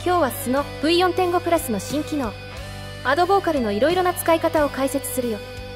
今日は素の V4.5 プラスの新機能アドボーカルのいろいろな使い方を解説するよ。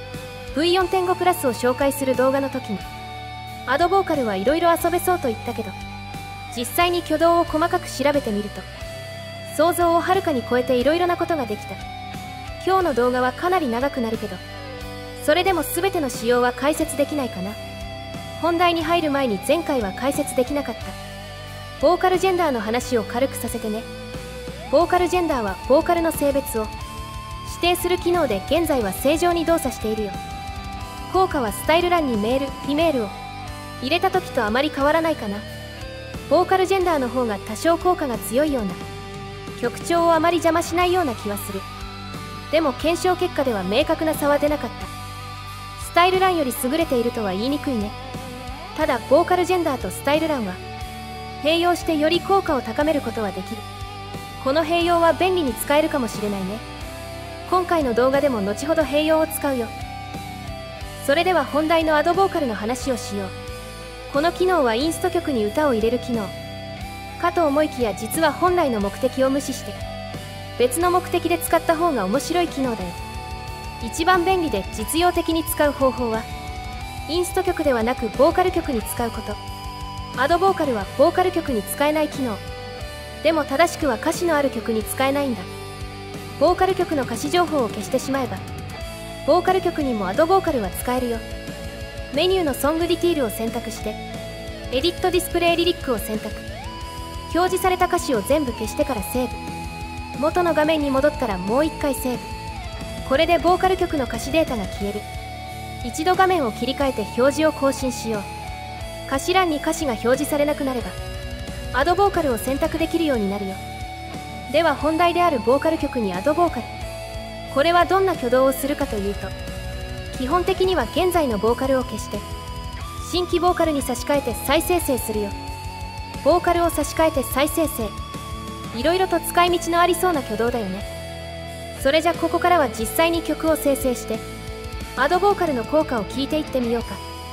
V4.5 プラスを紹介する動画の時にアドボーカルはいろいろ遊べそうと言ったけど、実際に挙動を細かく調べてみると想像をはるかに超えていろいろなことができた。今日の動画はかなり長くなるけど、それでも全ての仕様は解説できないかな。本題に入る前に前回は解説できなかったボーカルジェンダーの話を軽くさせてね。ボーカルジェンダーはボーカルの性別を指定する機能で現在は正常に動作しているよ。効果はスタイル欄にメール、フィメールを入れた時とあまり変わらないかな。ボーカルジェンダーの方が多少効果が強いような、曲調をあまり邪魔しないような気はする。でも検証結果では明確な差は出なかった。スタイル欄より優れているとは言いにくいね。ただボーカルジェンダーとスタイル欄は併用してより効果を高めることはできる。この併用は便利に使えるかもしれないね。今回の動画でも後ほど併用を使うよ。それでは本題のアドボーカルの話をしよう。この機能はインスト曲に歌を入れる機能かと思いきや、実は本来の目的を無視して別の目的で使った方が面白い機能だよ。一番便利で実用的に使う方法はインスト曲ではなくボーカル曲に使うこと。アドボーカルはボーカル曲に使えない機能でも正しくは歌詞のある曲に使えないんだ。ボーカル曲の歌詞情報を消してしまえばボーカル曲にもアドボーカルは使えるよ。メニューのソングディティールを選択してエディットディスプレイリリックを選択。表示された歌詞を全部消してからセーブ。元の画面に戻ったらもう一回セーブ。これでボーカル曲の歌詞データが消える。一度画面を切り替えて表示を更新しよう。歌詞欄に歌詞が表示されなくなればアドボーカルを選択できるようになるよ。では本題であるボーカル曲にアドボーカル、これはどんな挙動をするかというと、基本的には現在のボーカルを消して新規ボーカルに差し替えて再生成するよ。ボーカルを差し替えて再生成、いろいろと使い道のありそうな挙動だよね。それじゃここからは実際に曲を生成してアドボーカルの効果を聞いていってみようか。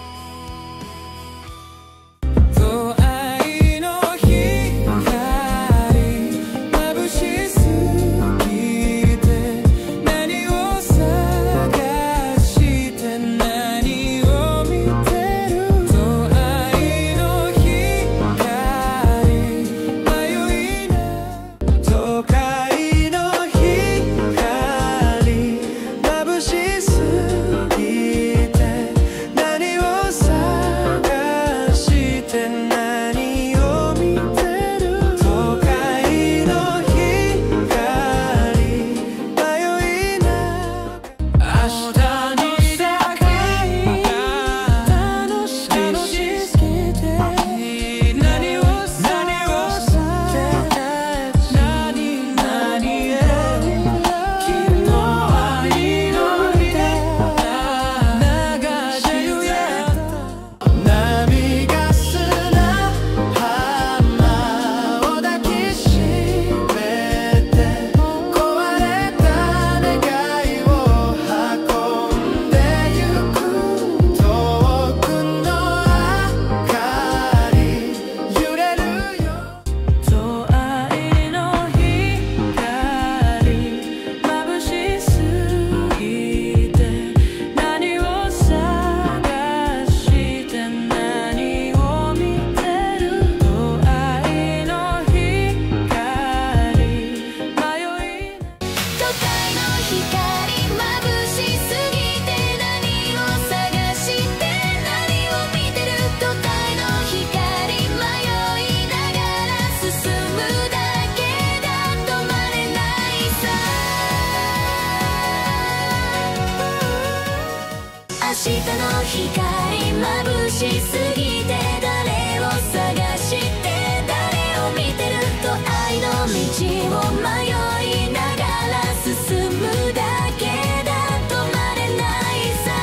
明日の光眩しすぎて誰を探して誰を見てると愛の道を迷いながら進むだけだ止まれないさ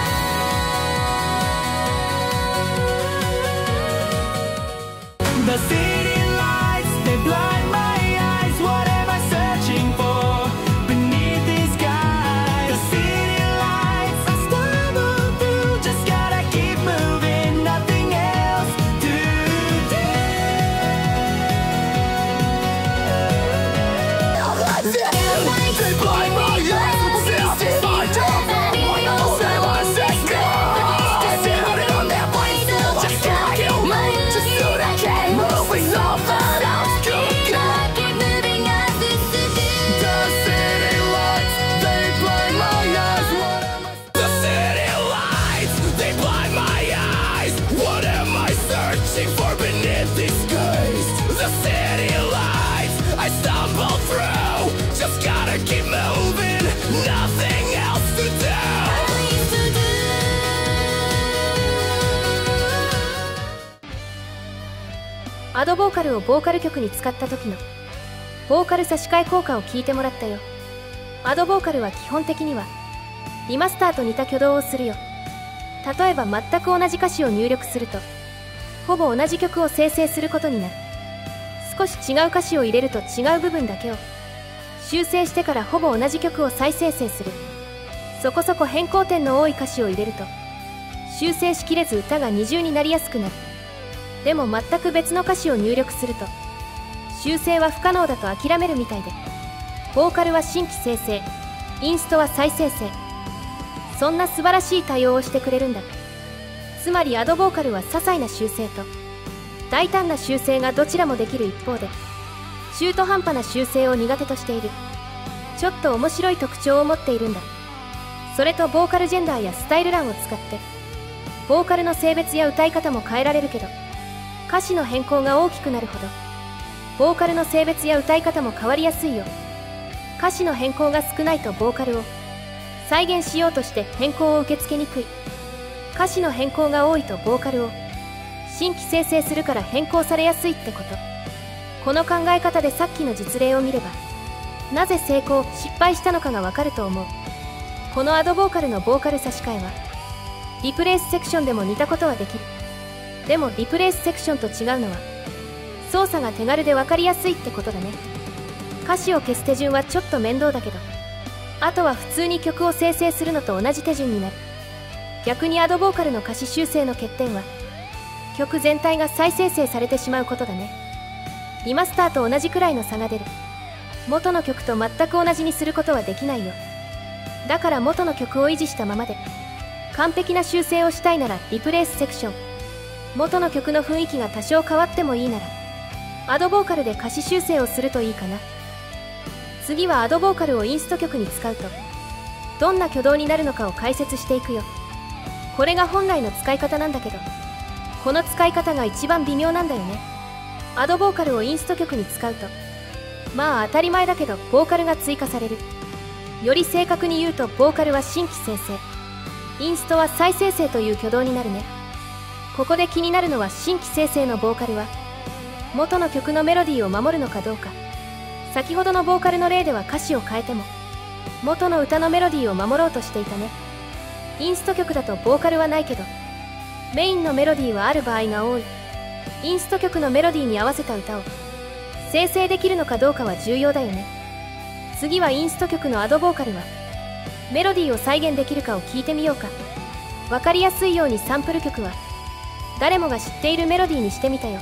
The city lights they blind my eyes What am I searching for beneath these skies The city lights I stumble through Just gotta keep moving Nothing else to do city lights I stumble through. Just gotta keep moving, nothing else to do. アドボーカルをボーカル曲に使った時のボーカル差し替え効果を聞いてもらったよ。アドボーカルは基本的にはリマスターと似た挙動をするよ。例えば全く同じ歌詞を入力するとほぼ同じ曲を生成することになる。少し違う歌詞を入れると違う部分だけを修正してからほぼ同じ曲を再生成する。そこそこ変更点の多い歌詞を入れると修正しきれず歌が二重になりやすくなる。でも全く別の歌詞を入力すると修正は不可能だと諦めるみたいで、ボーカルは新規生成、インストは再生成、そんな素晴らしい対応をしてくれるんだ。つまりアドボーカルは些細な修正と大胆な修正がどちらもできる一方で、中途半端な修正を苦手としているちょっと面白い特徴を持っているんだ。それとボーカルジェンダーやスタイル欄を使ってボーカルの性別や歌い方も変えられるけど、歌詞の変更が大きくなるほどボーカルの性別や歌い方も変わりやすいよ。歌詞の変更が少ないとボーカルを再現しようとして変更を受け付けにくい。歌詞の変更が多いとボーカルを新規生成するから変更されやすいってこと。この考え方でさっきの実例を見ればなぜ成功失敗したのかがわかると思う。このアドボーカルのボーカル差し替えはリプレイスセクションでも似たことはできる。でもリプレイスセクションと違うのは操作が手軽で分かりやすいってことだね。歌詞を消す手順はちょっと面倒だけど、あとは普通に曲を生成するのと同じ手順になる。逆にアドボーカルの歌詞修正の欠点は曲全体が再生成されてしまうことだね。リマスターと同じくらいの差が出る。元の曲と全く同じにすることはできないよ。だから元の曲を維持したままで完璧な修正をしたいならリプレイスセクション、元の曲の雰囲気が多少変わってもいいならアドボーカルで歌詞修正をするといいかな。次はアドボーカルをインスト曲に使うとどんな挙動になるのかを解説していくよ。これが本来の使い方なんだけど、この使い方が一番微妙なんだよね。アドボーカルをインスト曲に使うとまあ当たり前だけどボーカルが追加される。より正確に言うとボーカルは新規生成、インストは再生成という挙動になるね。ここで気になるのは新規生成のボーカルは元の曲のメロディーを守るのかどうか。先ほどのボーカルの例では歌詞を変えても元の歌のメロディーを守ろうとしていたね。インスト曲だとボーカルはないけどメインのメロディーはある場合が多い。インスト曲のメロディーに合わせた歌を生成できるのかどうかは重要だよね。次はインスト曲のアドボーカルはメロディーを再現できるかを聞いてみようか。わかりやすいようにサンプル曲は誰もが知っているメロディーにしてみたよ。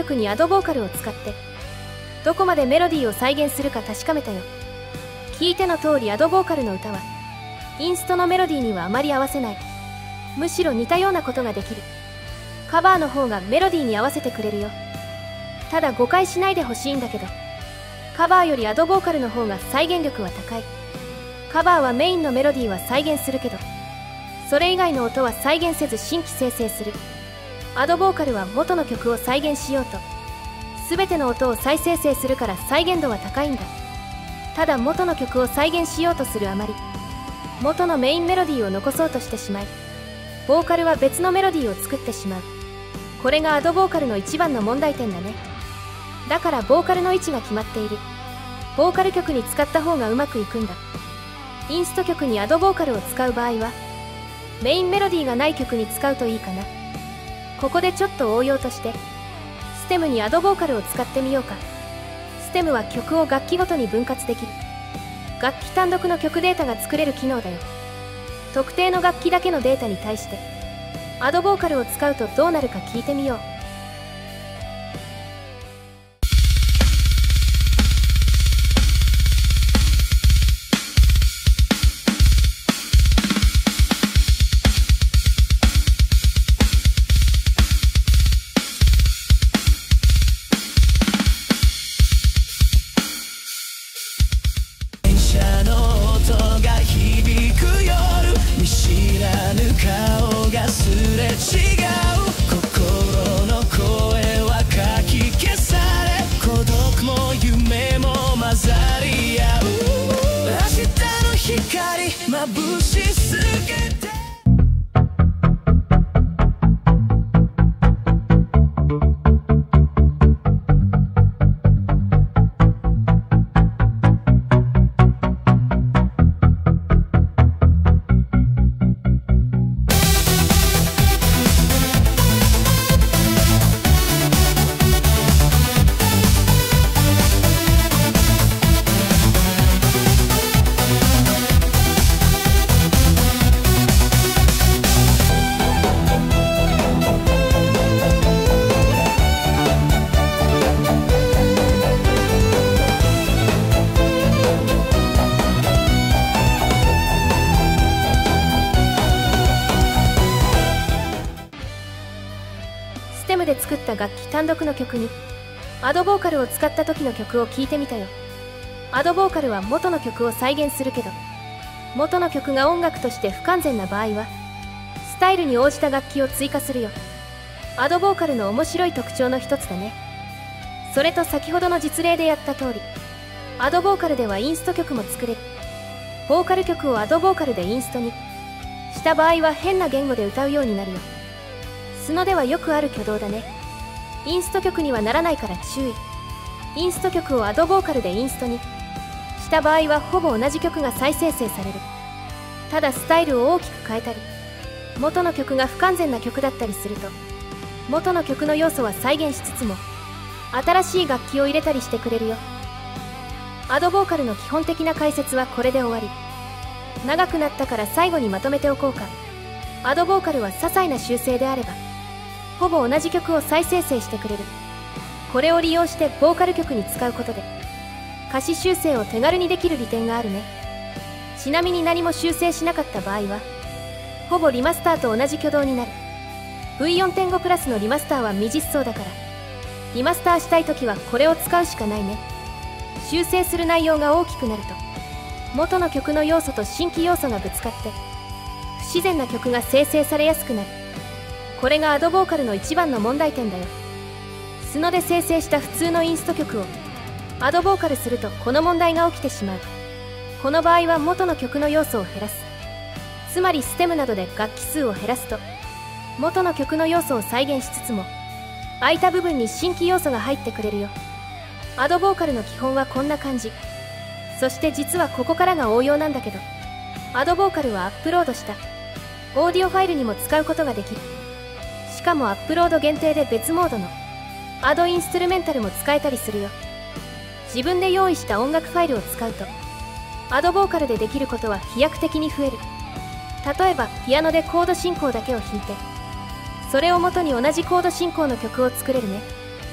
曲にアドボーカルを使ってどこまでメロディーを再現するか確かめたよ。聞いての通りアドボーカルの歌はインストのメロディーにはあまり合わせない。むしろ似たようなことができる。カバーの方がメロディーに合わせてくれるよ。ただ誤解しないでほしいんだけど、カバーよりアドボーカルの方が再現力は高い。カバーはメインのメロディーは再現するけど、それ以外の音は再現せず新規生成する。アドボーカルは元の曲を再現しようと全ての音を再生成するから再現度は高いんだ。ただ元の曲を再現しようとするあまり元のメインメロディーを残そうとしてしまい、ボーカルは別のメロディーを作ってしまう。これがアドボーカルの一番の問題点だね。だからボーカルの位置が決まっている。ボーカル曲に使った方がうまくいくんだ。インスト曲にアドボーカルを使う場合はメインメロディーがない曲に使うといいかな。ここでちょっと応用としてステムにアドボーカルを使ってみようか。ステムは曲を楽器ごとに分割できる。楽器単独の曲データが作れる機能だよ。特定の楽器だけのデータに対してアドボーカルを使うとどうなるか聞いてみよう。で作った楽器単独の曲にアドボーカルを使った時の曲を聴いてみたよ。アドボーカルは元の曲を再現するけど、元の曲が音楽として不完全な場合はスタイルに応じた楽器を追加するよ。アドボーカルの面白い特徴の一つだね。それと先ほどの実例でやった通り、アドボーカルではインスト曲も作れる。ボーカル曲をアドボーカルでインストにした場合は変な言語で歌うようになるよ。スノではよくある挙動だね。インスト曲にはならないから注意。インスト曲をアドボーカルでインストにした場合はほぼ同じ曲が再生成される。ただスタイルを大きく変えたり、元の曲が不完全な曲だったりすると、元の曲の要素は再現しつつも新しい楽器を入れたりしてくれるよ。アドボーカルの基本的な解説はこれで終わり。長くなったから最後にまとめておこうか。アドボーカルは些細な修正であればほぼ同じ曲を再生成してくれる。これを利用してボーカル曲に使うことで歌詞修正を手軽にできる利点があるね。ちなみに何も修正しなかった場合はほぼリマスターと同じ挙動になる。 V4.5 プラスのリマスターは未実装だからリマスターしたい時はこれを使うしかないね。修正する内容が大きくなると元の曲の要素と新規要素がぶつかって不自然な曲が生成されやすくなる。これがアドボーカルの一番の問題点だよ。スノで生成した普通のインスト曲をアドボーカルするとこの問題が起きてしまう。この場合は元の曲の要素を減らす。つまりステムなどで楽器数を減らすと元の曲の要素を再現しつつも空いた部分に新規要素が入ってくれるよ。アドボーカルの基本はこんな感じ。そして実はここからが応用なんだけど、アドボーカルはアップロードしたオーディオファイルにも使うことができる。しかもアップロード限定で別モードのアドインストゥルメンタルも使えたりするよ。自分で用意した音楽ファイルを使うとアドボーカルでできることは飛躍的に増える。例えばピアノでコード進行だけを弾いてそれを元に同じコード進行の曲を作れるね。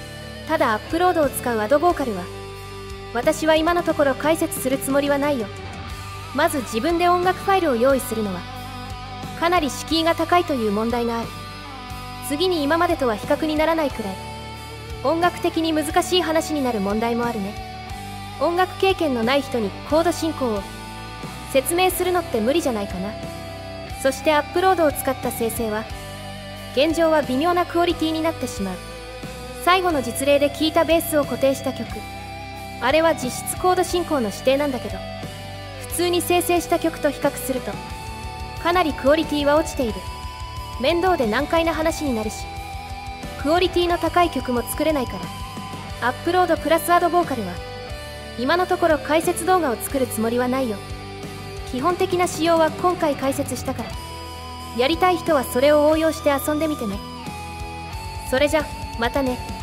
ただアップロードを使うアドボーカルは私は今のところ解説するつもりはないよ。まず自分で音楽ファイルを用意するのはかなり敷居が高いという問題がある。次に今までとは比較にならないくらい音楽的に難しい話になる問題もあるね。音楽経験のない人にコード進行を説明するのって無理じゃないかな。そしてアップロードを使った生成は現状は微妙なクオリティになってしまう。最後の実例で聴いたベースを固定した曲、あれは実質コード進行の指定なんだけど、普通に生成した曲と比較するとかなりクオリティは落ちている。面倒で難解な話になるしクオリティの高い曲も作れないから、アップロードプラスアドボーカルは今のところ解説動画を作るつもりはないよ。基本的な仕様は今回解説したから、やりたい人はそれを応用して遊んでみてね。それじゃまたね。